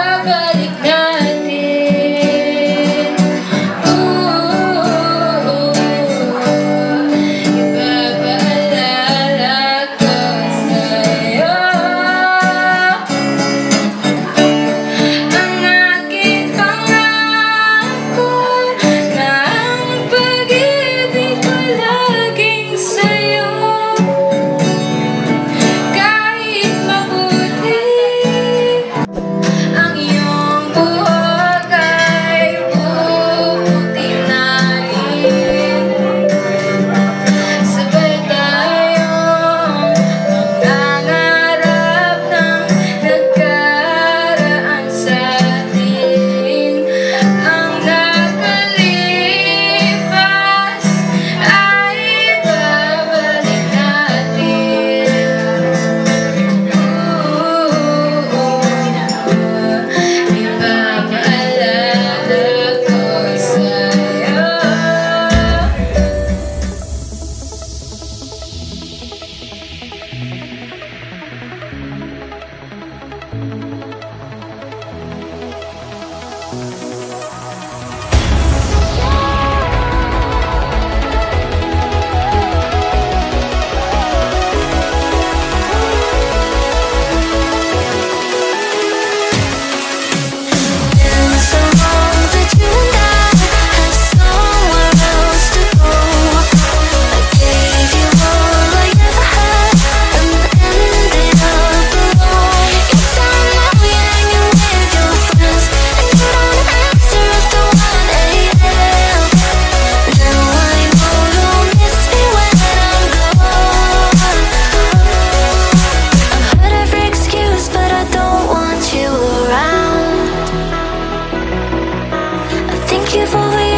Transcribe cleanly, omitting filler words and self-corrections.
ibabalik natin. Ipapaalala ko sa'yo ang aking pangako na ang pag-ibig ko laging sa'yo. Kahit mabuti ang iyong buhok ay puputi na rin. Sabay tayong mangangarap ng nagkaraan sa atin. Ang nakalipas ay ibabalik natin. Ipapaalala ko sa'yo. Been so long that you and I have somewhere else to go. I gave you all I ever had and ended up alone. It's time now you're hanging with your friends and you don't answer after 1 a.m. Now I know you'll miss me when I'm gone. I've heard every excuse, but I don't want you around. I think you've always